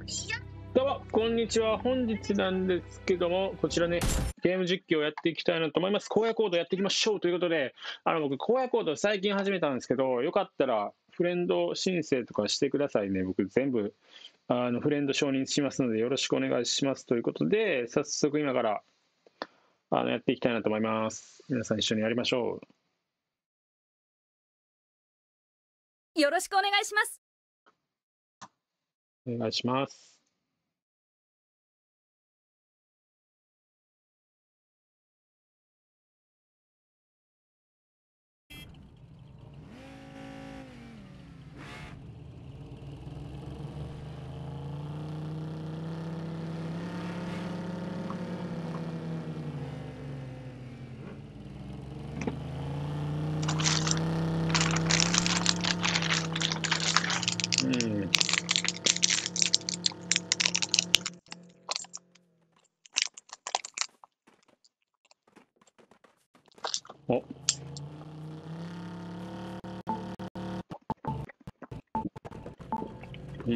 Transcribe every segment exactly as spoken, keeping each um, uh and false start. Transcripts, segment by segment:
どうも、こんにちは。本日なんですけども、こちらね、ゲーム実況をやっていきたいなと思います。荒野コードやっていきましょうということで、あの僕、荒野コード最近始めたんですけど、よかったらフレンド申請とかしてくださいね。僕、全部あのフレンド承認しますので、よろしくお願いしますということで、早速今からあのやっていきたいなと思います。皆さん一緒にやりましょう。よろしくお願いします。 お願いします。うん。お。うん。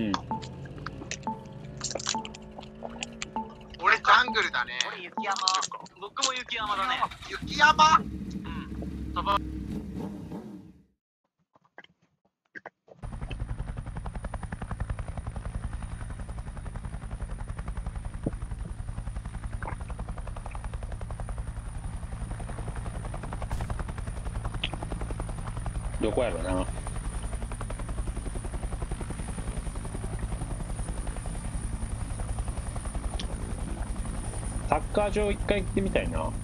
俺ジャングルだね。 俺雪山。僕も雪山だね。 雪山？ うん。そば。 どこやろな。サッカー場一回行ってみたいな。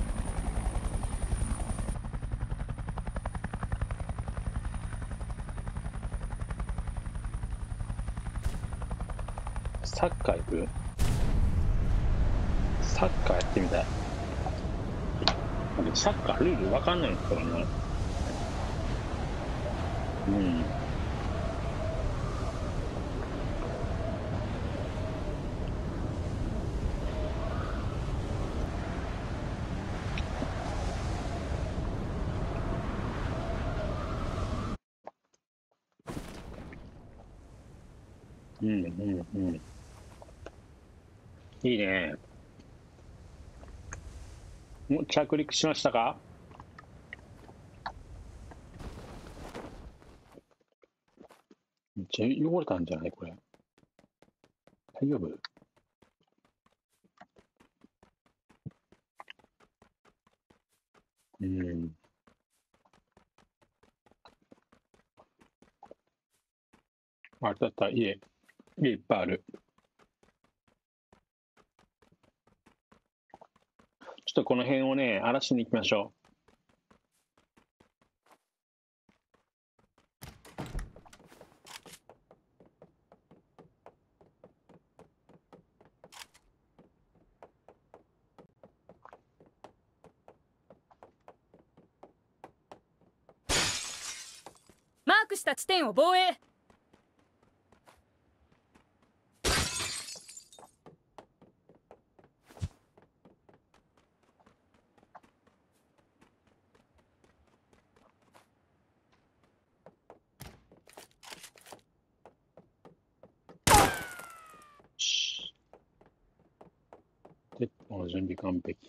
サッカー行く？サッカーやってみたい。サッカールールわかんないんですからね。うん。うんうんうん。いいね。もう着陸しましたか？めっちゃ汚れたんじゃないこれ。大丈夫？うん。あったあった、家。家いっぱいある。ちょっとこの辺をね、荒らしに行きましょマークした地点を防衛。 う。し鉄砲の準備完璧。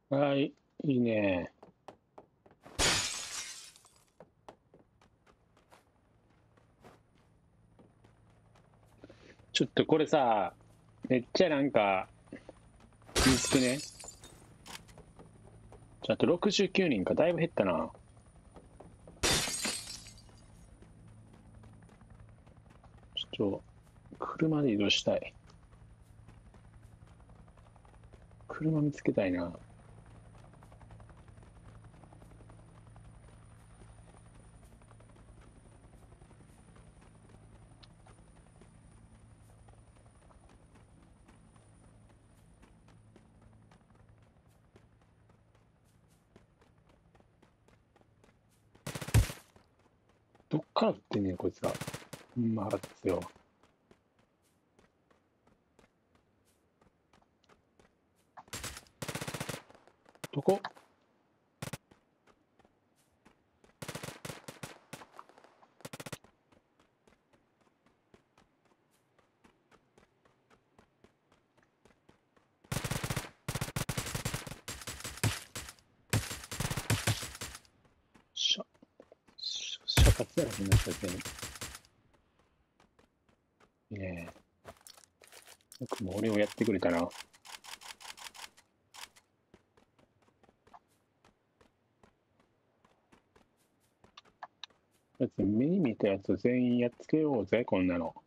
はい、いいね。ちょっとこれさ、めっちゃなんか、気つくね。ちょっとろくじゅうきゅうにんか、だいぶ減ったな。ちょっと、車で移動したい。車見つけたいな。どっから撃ってんねん、こいつら。ほんま腹立つよ。どこ？しゃ、しゃ、しゃかつやろ、こんな人全員。いいね。よくも俺をやってくれたな。やつ目に見たやつ全員やっつけようぜ、こんなの。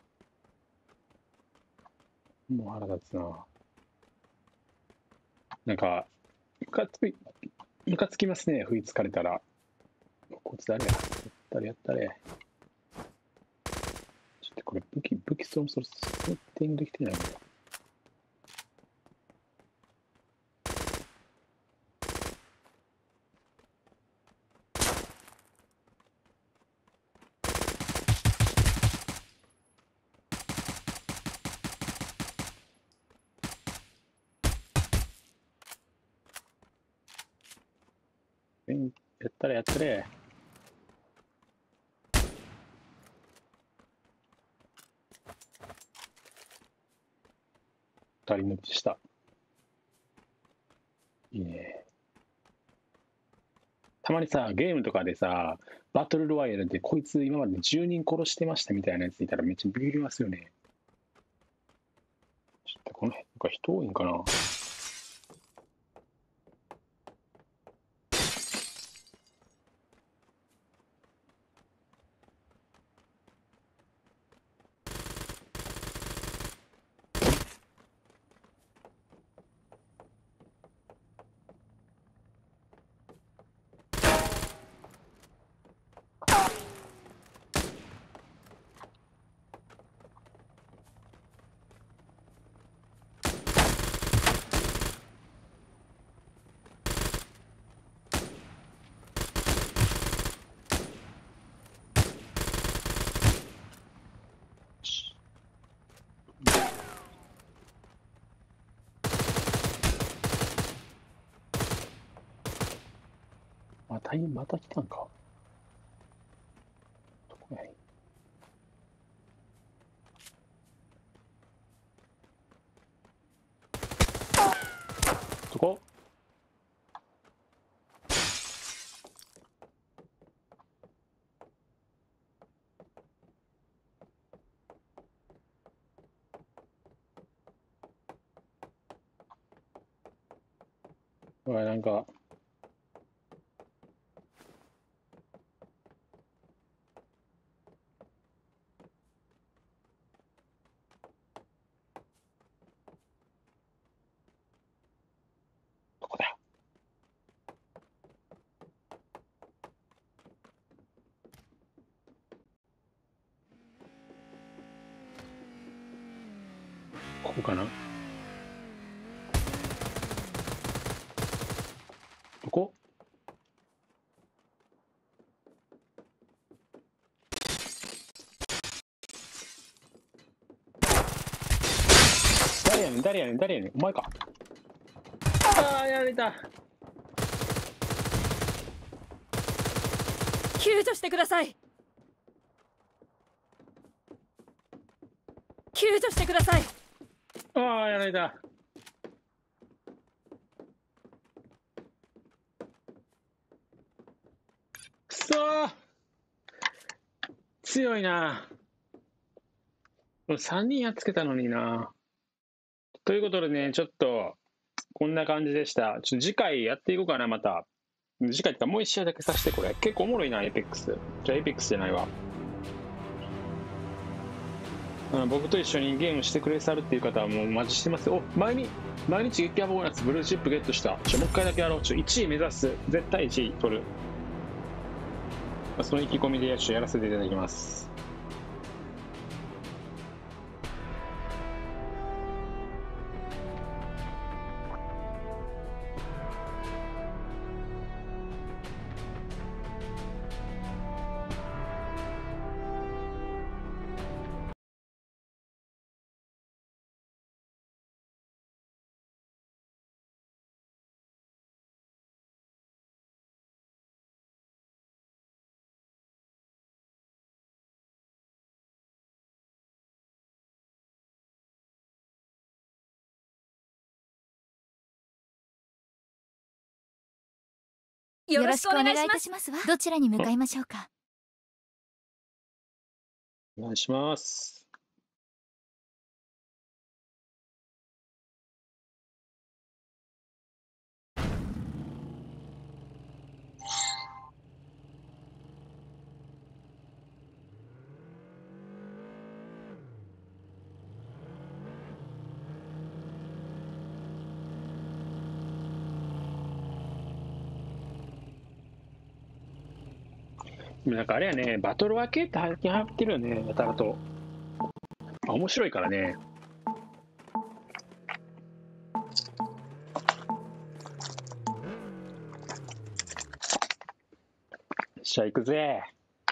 もう腹立つな。なんか、ムカつく、ムカつきますね、不意つかれたら。こいつ誰や？やったれやったれ。ちょっとこれ武器、武器そろそろセッティングできてないのか。やったれやったれ。二人抜きした。いいね。たまにさ、ゲームとかでさ、バトルロワイヤルでこいつ今までじゅうにん殺してましたみたいなやついたらめっちゃビビりますよね。ちょっとこの辺とか人多いんかな。また、また来たんか。どこやい。どこ？おい、なんか。どこだ？ここかな？どこ？誰やねん誰やねん誰やねんお前か。ああ、やられた。 救助してください。救助してください。 ああ、やられた。 そー強いな。もうさんにんやっつけたのにな。ということでね、ちょっとこんな感じでした。ちょっと次回やっていこうかな、また。次回ってかもう一試合だけさせて、これ。結構おもろいな、エイペックス。じゃあエイペックスじゃないわ。あの僕と一緒にゲームしてくれさるっていう方はもうお待ちしてます。お、毎日、毎日激ヤボーナス、ブルーチップゲットした。ちょ、もう一回だけやろう。ちょ、いちい目指す。絶対いちい取る。その意気込みでちょっとやらせていただきます。 よろしくお願いいたします。 しますわ。どちらに向かいましょうか。 お願いします。なんかあれやね、バトル分けって最近流行ってるよね、やたらと。あ、面白いからね。じゃあ行くぜ。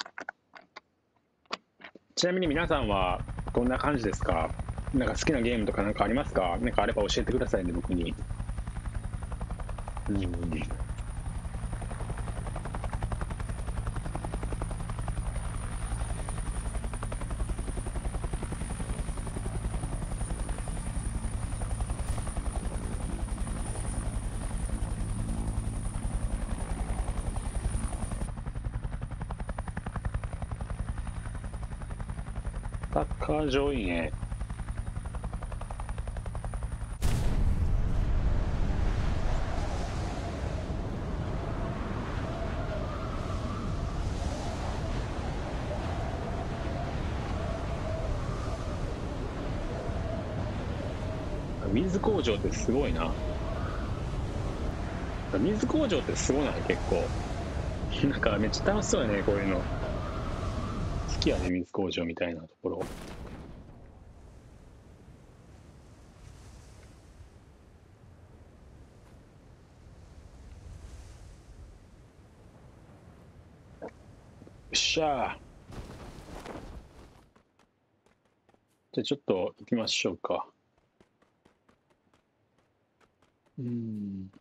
ちなみに皆さんはどんな感じですか？なんか好きなゲームとかなんかありますか？なんかあれば教えてくださいね、僕に。うん。サッカー場いいね。水工場ってすごいな。水工場ってすごない？結構。なんかめっちゃ楽しそうやね、こういうの。好きやね、水工場みたいなところ。よっしゃー。じゃあちょっと行きましょうか。うーん。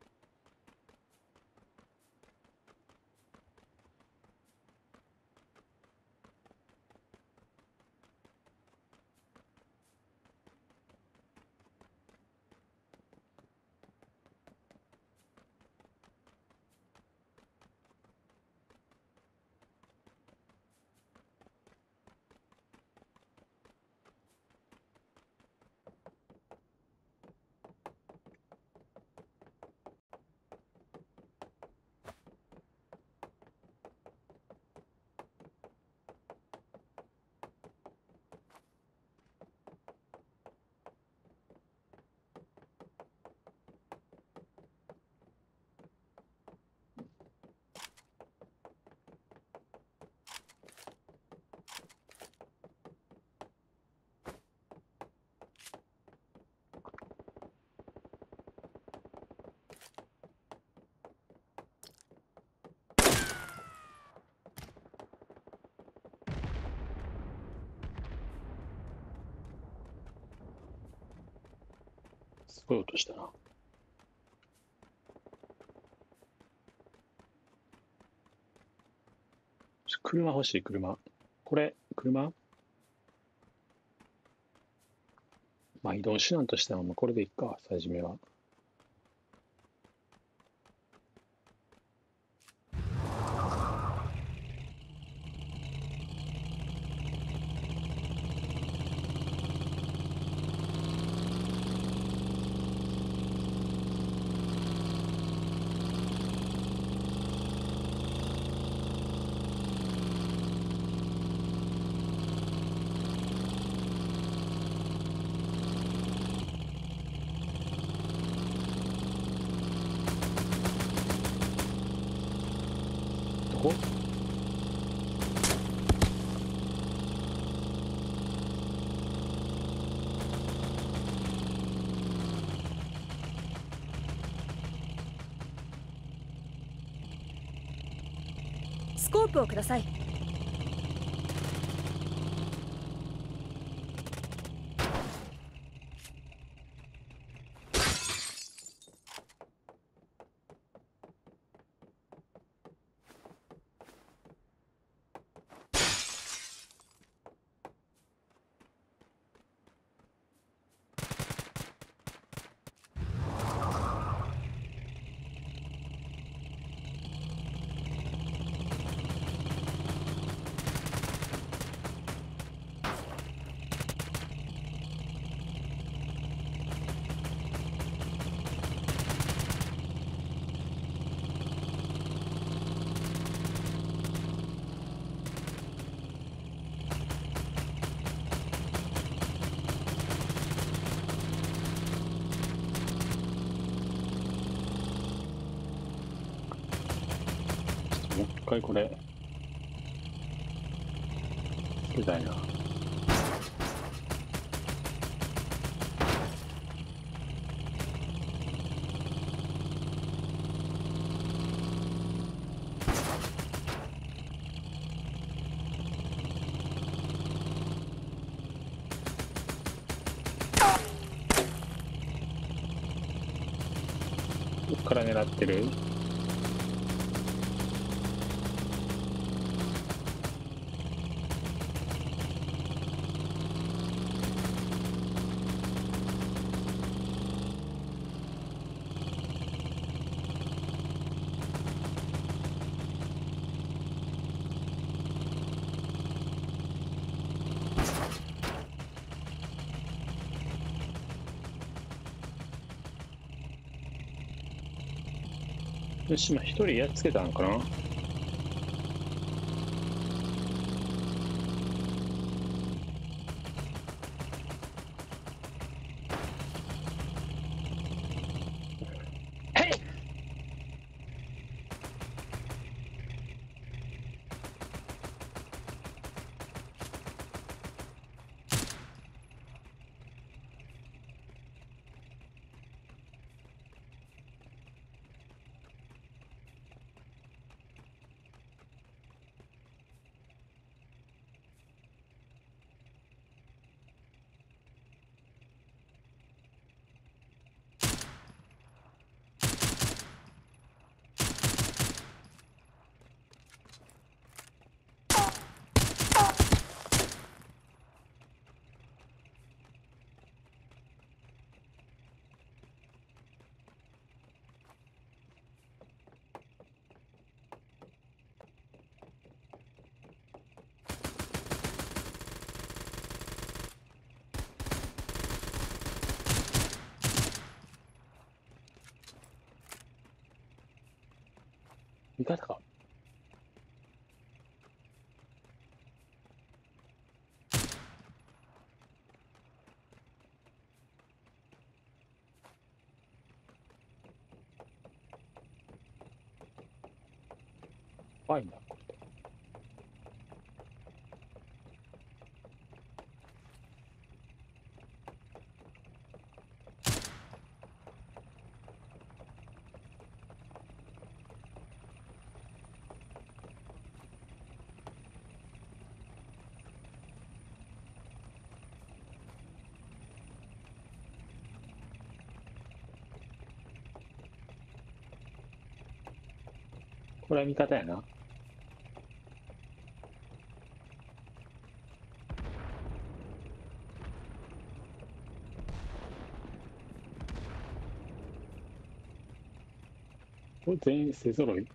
すごい音したな。車欲しい、車。これ、車？まあ移動手段としては、まあこれでいいか、最初めは。 スコープをください。 もう一回これつけたいな。どっから狙ってる？よし、今一人やっつけたのかな。はい。味方か。怖いな、これ。これは味方やな。これ全員勢ぞろい。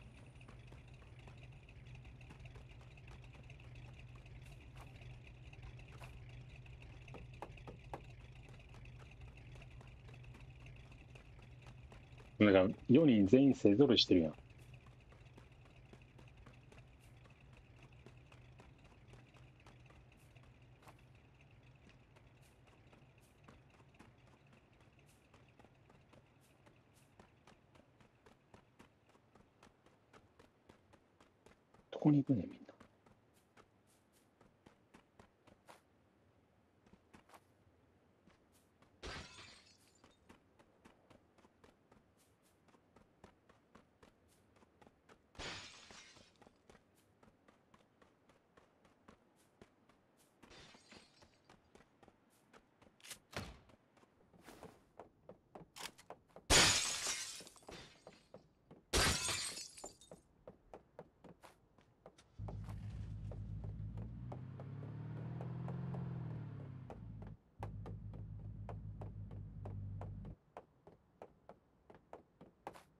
なんかよにん全員勢ぞろいしてるやん。どこに行くねんみんな。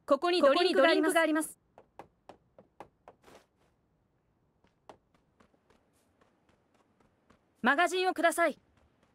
ここにドリンクがあります。マガジンをください。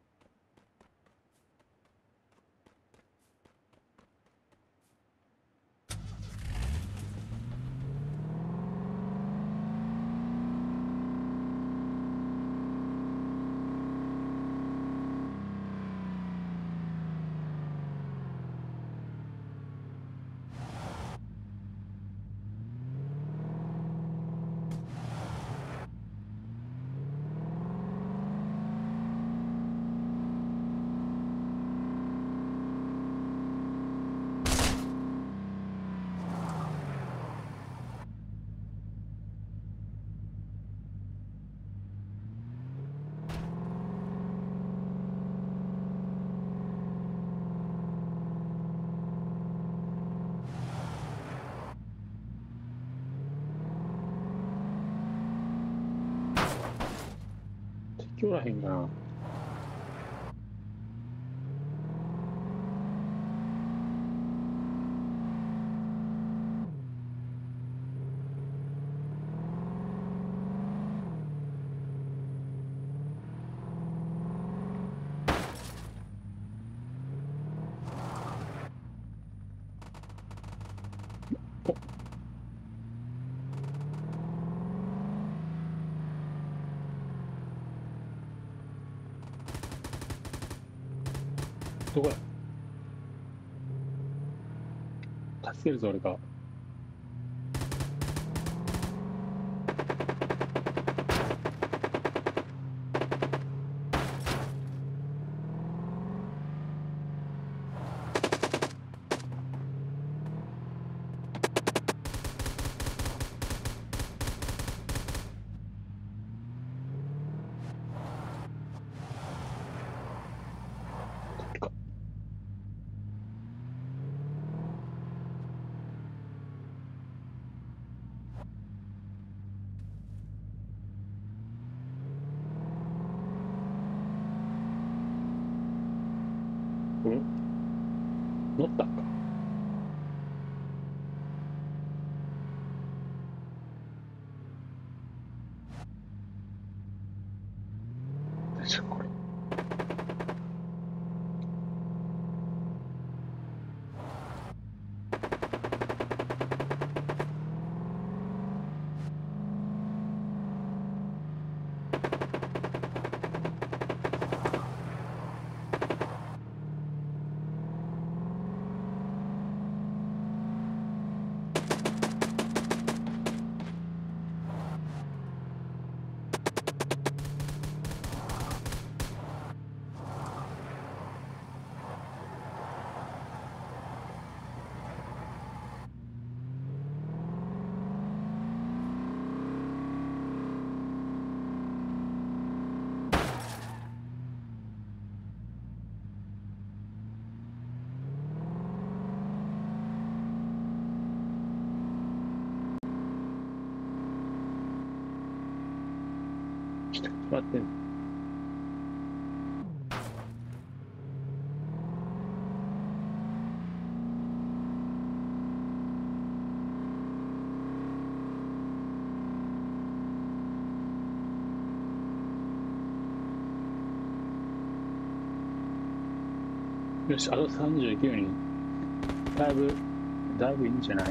敵おらへんかな。どこや。助けるぞ俺が。うん乗ったんか。大丈夫これ。待ってん。よし、あとさんじゅうきゅうにん。だいぶ、だいぶいいんじゃない？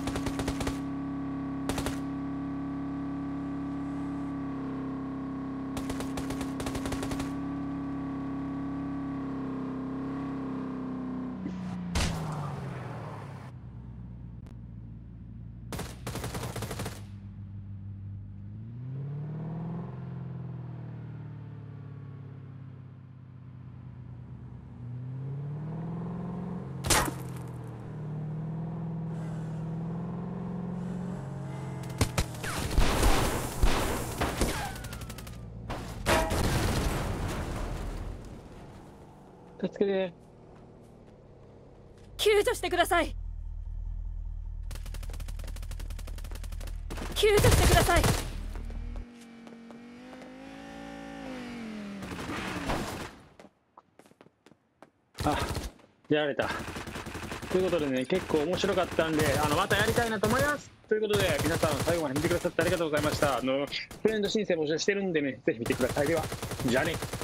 助けて。 救助してください。救助してください。 あ、やられた。 ということでね、結構面白かったんで、あのまたやりたいなと思います。ということで、皆さん最後まで見てくださってありがとうございました。あのフレンド申請募集してるんでね、ぜひ見てください。では、じゃあね。